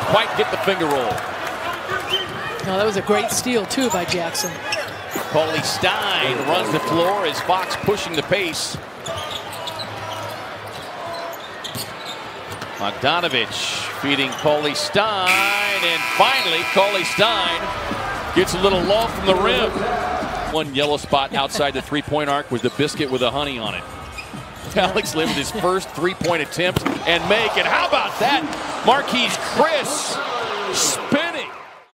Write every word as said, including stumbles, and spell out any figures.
quite get the finger roll. No, that was a great steal, too, by Jackson. Cauley-Stein runs the floor as Fox pushing the pace. Bogdanovich feeding Cauley-Stein, and finally Cauley-Stein gets a little low from the rim. One yellow spot outside the three-point arc with the biscuit with the honey on it. Alex Len with his first three-point attempt and make it. How about that? Marquese Chriss